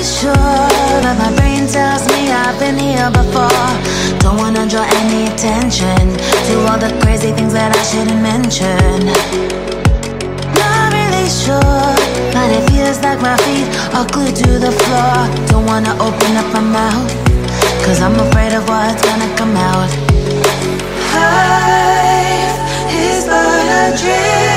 really sure, but my brain tells me I've been here before. Don't wanna draw any attention to all the crazy things that I shouldn't mention. Not really sure, but it feels like my feet are glued to the floor. Don't wanna open up my mouth, cause I'm afraid of what's gonna come out. Life is but a dream.